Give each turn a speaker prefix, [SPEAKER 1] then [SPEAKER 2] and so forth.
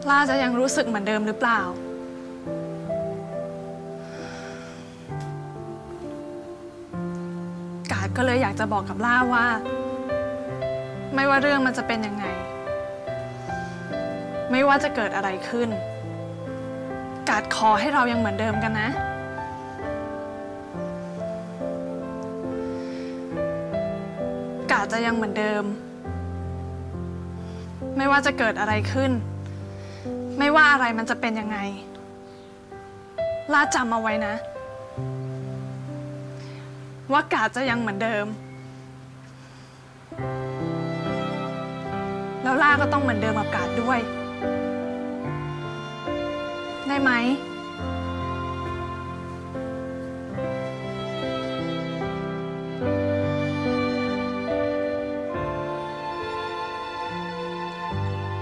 [SPEAKER 1] ล่าจะยังรู้สึกเหมือนเดิมหรือเปล่า กาดก็เลยอยากจะบอกกับล่าว่าไม่ว่าเรื่องมันจะเป็นยังไงไม่ว่าจะเกิดอะไรขึ้นกาดขอให้เรายังเหมือนเดิมกันนะกาดจะยังเหมือนเดิมไม่ว่าจะเกิดอะไรขึ้นไม่ว่าอะไรมันจะเป็นยังไงล่าจำเอาไว้นะว่ากาดจะยังเหมือนเดิมแล้วล่าก็ต้องเหมือนเดิมกับกาดด้วยได้ไหม